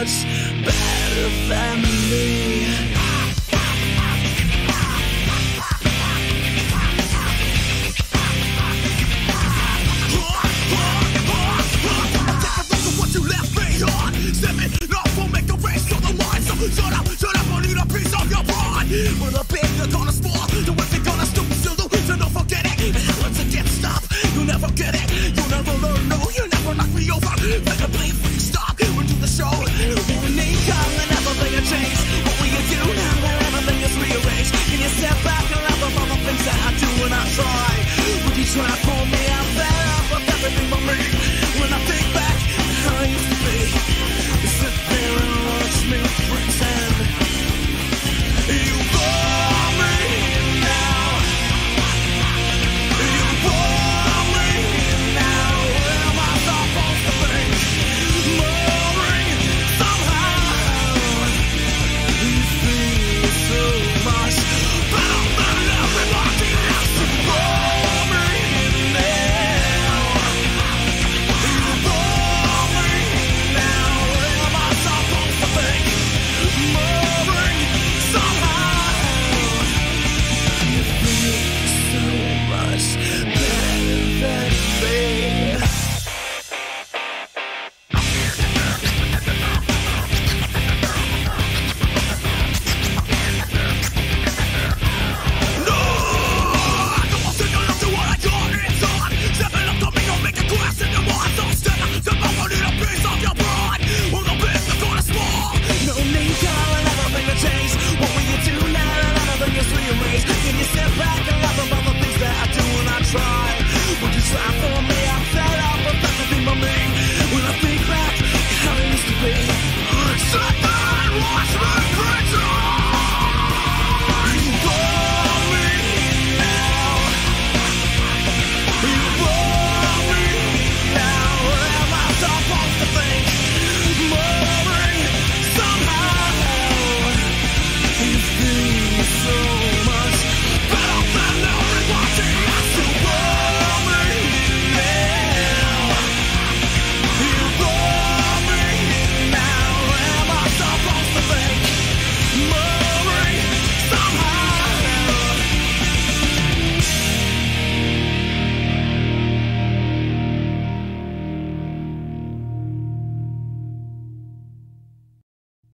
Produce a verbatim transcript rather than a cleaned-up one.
much better than me. Shut up, shut up, I need a piece of your pride. When the big you're gonna spoil, the way you're gonna stoop still do, so don't forget it. And once it gets stop, you'll never get it. You'll never learn, no, you never knock me over. Make a play for you stop, we'll do the show. One name come and everything will change. What will you do now that everything is rearranged? Can you step back and laugh about the things that I do when I try? Would you try for